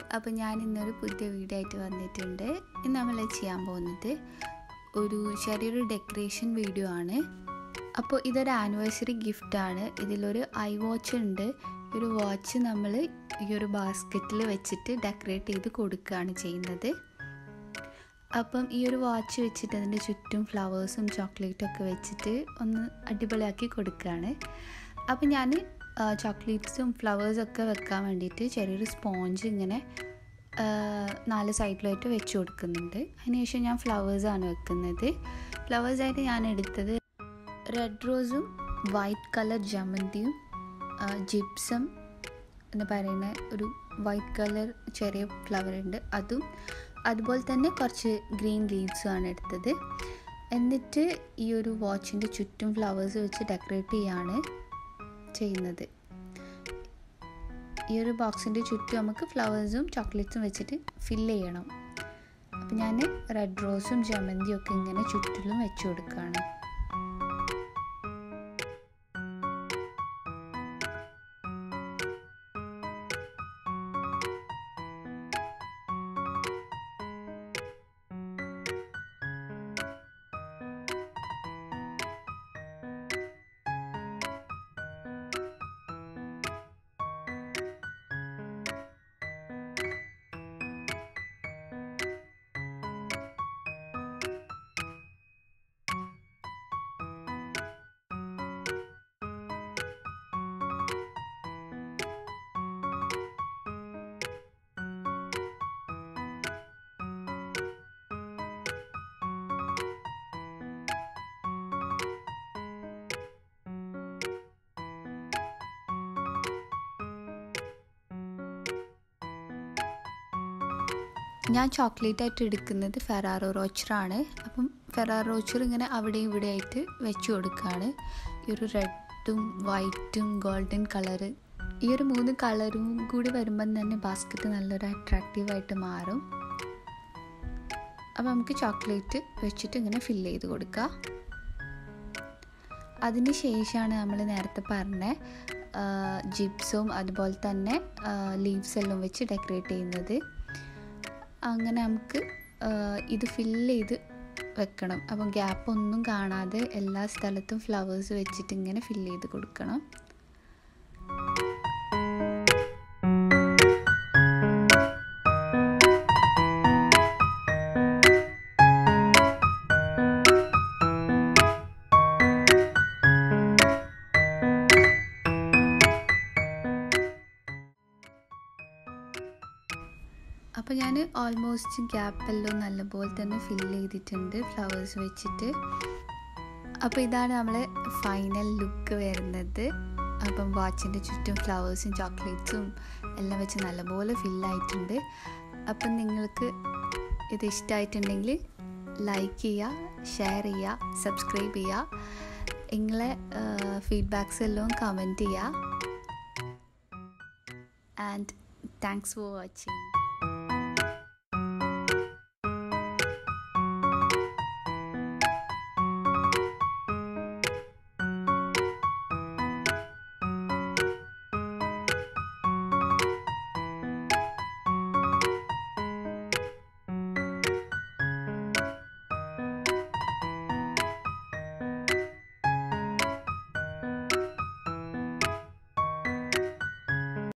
അപ്പോൾ ഞാൻ ഇന്നൊരു പുതിയ വീഡിയോ ആയിട്ട് വന്നിട്ടുണ്ട്. ഇന്ന് നമ്മൾ ചെയ്യാൻ പോകുന്നത് ഒരു ചെറിയൊരു ഡെക്കറേഷൻ വീഡിയോ ആണ്. അപ്പോൾ ഇതൊരു ആനിവേഴ്സറി ഗിഫ്റ്റാണ്. ഇതിലൊരു ഐ വാച്ച് ഉണ്ട്. ഈ ഒരു വാച്ച് നമ്മൾ ഈ ഒരു ബാസ്ക്കറ്റിൽ വെച്ചിട്ട് ഡെക്കറേറ്റ് ചെയ്ത് കൊടുക്കുകയാണ് ചെയ്യുന്നത്. അപ്പം ഈ ഒരു വാച്ച് വെച്ചിട്ട് അതിൻ്റെ ചുറ്റും ഫ്ലവേഴ്സും ചോക്ലേറ്റും ഒക്കെ വെച്ചിട്ട് ഒന്ന് അടിപൊളിയാക്കി കൊടുക്കുകയാണ്. അപ്പം ഞാൻ ചോക്ലേറ്റ്സും ഫ്ലവേഴ്സൊക്കെ വെക്കാൻ വേണ്ടിയിട്ട് ചെറിയൊരു സ്പോഞ്ച് ഇങ്ങനെ 4 സൈഡിലായിട്ട് വെച്ച് കൊടുക്കുന്നുണ്ട്. അതിനുശേഷം ഞാൻ ഫ്ലവേഴ്സാണ് വെക്കുന്നത്. ഫ്ലവേഴ്സായിട്ട് ഞാൻ എടുത്തത് റെഡ് റോസും വൈറ്റ് കളർ ജമന്തിയും ജിപ്സം എന്ന് പറയുന്ന ഒരു വൈറ്റ് കളർ ചെറിയ ഫ്ലവർ ഉണ്ട്, അതും അതുപോലെ തന്നെ കുറച്ച് ഗ്രീൻ ലീവ്സുമാണ് എടുത്തത്. എന്നിട്ട് ഈ ഒരു വാച്ചിൻ്റെ ചുറ്റും ഫ്ലവേഴ്സ് വെച്ച് ഡെക്കറേറ്റ് ചെയ്യാണ് ചെയ്യുന്നത്. ഈ ഒരു ബോക്സിൻ്റെ ചുറ്റും നമുക്ക് ഫ്ലവേഴ്സും ചോക്ലേറ്റ്സും വെച്ചിട്ട് ഫില്ല് ചെയ്യണം. അപ്പം ഞാൻ റെഡ് റോസും ജമന്തിയും ഒക്കെ ഇങ്ങനെ ചുറ്റിലും വെച്ച് കൊടുക്കുകയാണ്. ഞാൻ ചോക്ലേറ്റ് ആയിട്ട് എടുക്കുന്നത് ഫെറാറോ റോച്ചറാണ്. അപ്പം ഫെറാറോ റോച്ചർ ഇങ്ങനെ അവിടെ ഇവിടെ ആയിട്ട് വെച്ച് കൊടുക്കുകയാണ്. ഈ ഒരു റെഡും വൈറ്റും ഗോൾഡൻ കളറ്, ഈ ഒരു 3 കളറും കൂടി വരുമ്പം തന്നെ ബാസ്ക്കറ്റ് നല്ലൊരു അട്രാക്റ്റീവായിട്ട് മാറും. അപ്പോൾ നമുക്ക് ചോക്ലേറ്റ് വെച്ചിട്ട് ഇങ്ങനെ ഫില്ല് ചെയ്ത് കൊടുക്കുക. അതിന് ശേഷമാണ് നമ്മൾ നേരത്തെ പറഞ്ഞ ജിപ്സും അതുപോലെ തന്നെ ലീവ്സ് എല്ലാം വെച്ച് ഡെക്കറേറ്റ് ചെയ്യുന്നത്. അങ്ങനെ നമുക്ക് ഇത് ഫില്ല് ചെയ്ത് വെക്കണം. അപ്പം ഗ്യാപ്പൊന്നും കാണാതെ എല്ലാ സ്ഥലത്തും ഫ്ലവേഴ്സ് വെച്ചിട്ട് ഇങ്ങനെ ഫില്ല് ചെയ്ത് കൊടുക്കണം. അപ്പോൾ ഞാൻ ഓൾമോസ്റ്റ് ഗ്യാപ്പെല്ലാം നല്ലപോലെ തന്നെ ഫില്ല് ചെയ്തിട്ടുണ്ട് ഫ്ലവേഴ്സ് വെച്ചിട്ട്. അപ്പോൾ ഇതാണ് നമ്മളെ ഫൈനൽ ലുക്ക് വരുന്നത്. അപ്പം വാച്ചിൻ്റെ ചുറ്റും ഫ്ലവേഴ്സും ചോക്ലേറ്റ്സും എല്ലാം വെച്ച് നല്ലപോലെ ഫില്ലായിട്ടുണ്ട്. അപ്പം നിങ്ങൾക്ക് ഇത് ഇഷ്ടമായിട്ടുണ്ടെങ്കിൽ ലൈക്ക് ചെയ്യുക, ഷെയർ ചെയ്യുക, സബ്സ്ക്രൈബ് ചെയ്യുക. നിങ്ങളെ ഫീഡ്ബാക്സ് എല്ലാം കമൻറ്റ് ചെയ്യുക. And thanks for watching.